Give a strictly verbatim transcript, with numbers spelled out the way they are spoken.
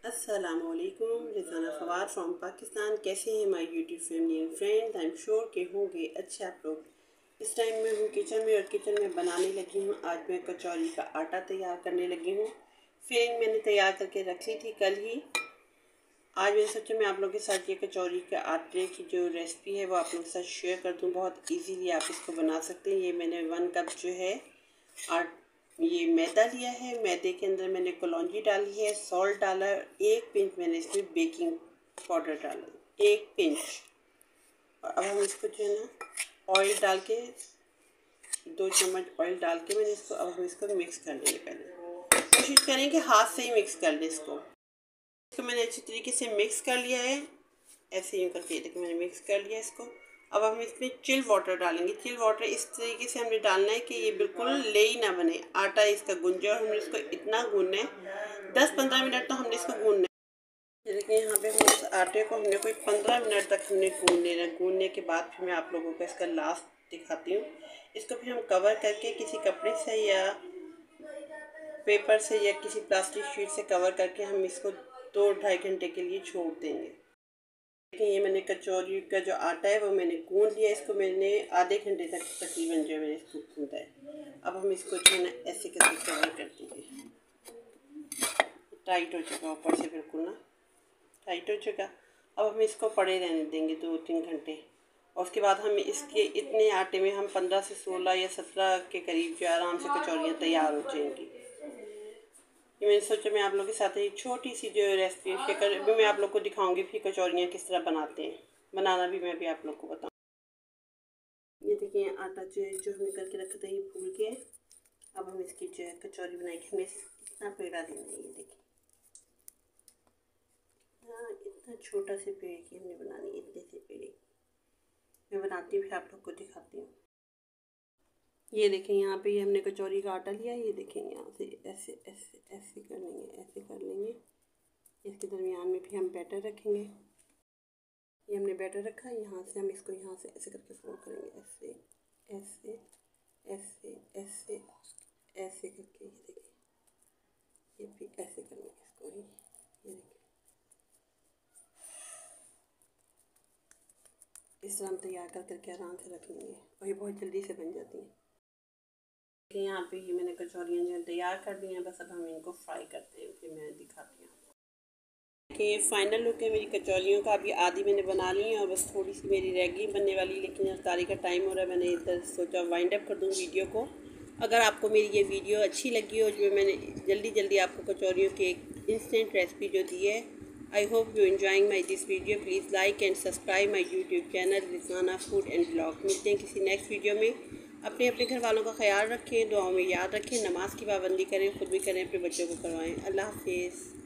अस्सलामुअलैकुम, रिज़ाना फवाद फ्रॉम पाकिस्तान। कैसे हैं my YouTube family and friends? I am sure के होंगे अच्छे आप लोग। इस टाइम मैं हूँ किचन में और किचन में बनाने लगी हूँ। आज मैं कचौरी का आटा तैयार करने लगी हूँ। फिलिंग मैंने तैयार करके रख ली थी कल ही। आज मैंने सोचा मैं आप लोगों के साथ ये कचौरी के आटे की जो रेसिपी है वो आप लोगों के साथ शेयर कर दूँ। बहुत ईजीली आप इसको बना सकते हैं। ये मैंने वन कप जो है आट ये मैदा लिया है। मैदे के अंदर मैंने कलौंजी डाली है, सॉल्ट डाला है, एक पिंच मैंने इसमें बेकिंग पाउडर डाला, एक पिंच। और अब हम इसको जो है ना ऑयल डाल के, दो चम्मच ऑयल डाल के मैंने इसको, अब हम इसको मिक्स कर लेंगे। पहले कोशिश करें कि हाथ से ही मिक्स कर लें इसको। इसको मैंने अच्छी तरीके से मिक्स कर लिया है, ऐसे यूँ करके देखिए मैंने मिक्स कर लिया इसको। अब हम इसमें चिल वाटर डालेंगे। चिल वाटर इस तरीके से हमने डालना है कि ये बिल्कुल ले ही ना बने, आटा इसका गुंजे। और हमने इसको इतना गूंदना है, दस पंद्रह मिनट तो हमने इसको गूंदना है। देखिए यहाँ पे हम इस आटे को हमने कोई पंद्रह मिनट तक हमने गूंद लेना। गूंदने के बाद फिर मैं आप लोगों को इसका लास्ट दिखाती हूँ। इसको फिर हम कवर करके किसी कपड़े से या पेपर से या किसी प्लास्टिक शीट से कवर करके हम इसको दो ढाई घंटे के लिए छोड़ देंगे। देखिए ये मैंने कचौरी का जो आटा है वो मैंने गूंद लिया। इसको मैंने आधे घंटे तक तकरीबन जो है मैंने इसको गूंदा है। अब हम इसको जो है ना ऐसे करके कवर कर देंगे। टाइट हो चुका ऊपर से, बिल्कुल ना टाइट हो चुका। अब हम इसको पड़े रहने देंगे दो तीन घंटे। और उसके बाद हम इसके इतने आटे में हम पंद्रह से सोलह या सत्रह के करीब जो आराम से कचौरियाँ तैयार हो जाएंगी। ये मैंने सोचा मैं आप लोगों के साथ एक छोटी सी जो रेसिपी शेयर कर, अभी मैं आप लोग को दिखाऊंगी फिर कचौरियाँ किस तरह बनाते हैं। बनाना भी मैं भी आप लोग को बताऊँ। ये देखिए आटा जो है जो हमने करके रखा था ये फूल के। अब हम इसकी जो है कचौरी बनाएंगे। हमें इतना पेड़ा लेना है, ये देखिए हाँ इतना छोटा से पेड़ की हमने बनानी है। इतने से पेड़े मैं बनाती हूँ फिर आप लोग को दिखाती हूँ। ये देखें यहाँ पे ये हमने कचौरी का आटा लिया। ये देखें यहाँ से ऐसे ऐसे ऐसे कर लेंगे, ऐसे कर लेंगे। इसके दरमियान में भी हम बैटर रखेंगे। ये हमने बैटर रखा है। यहाँ से हम इसको यहाँ से ऐसे करके फोल्ड करेंगे, ऐसे ऐसे ऐसे ऐसे ऐसे करके। ये देखिए ये भी ऐसे करेंगे इसको ही। ये देखिए इस तरह हम तैयार कर करके आराम से रख लेंगे और ये बहुत जल्दी से बन जाती हैं। यहाँ पे ये मैंने कचौरियाँ जो तैयार कर दी हैं। बस अब हम इनको फ्राई करते हैं, फिर मैं दिखाती हूँ। देखिए ये फाइनल लुक है मेरी कचौरियों का। अभी आधी मैंने बना ली है और बस थोड़ी सी मेरी रह गई बनने वाली, लेकिन अफ्तारी का टाइम हो रहा है। मैंने इधर सोचा वाइंड अप कर दूँ वीडियो को। अगर आपको मेरी ये वीडियो अच्छी लगी हो, जो मैंने जल्दी जल्दी आपको कचौरियों की एक इंस्टेंट रेसिपी जो दी है, I hope you enjoying my this video. Please like and subscribe my YouTube channel Rizana food and blog. मिलते हैं किसी नेक्स्ट वीडियो में। अपने अपने घर वालों का ख्याल रखें, दुआओं में याद रखें, नमाज की पाबंदी करें, खुद भी करें, अपने बच्चों को करवाएं। अल्लाह हाफिज़।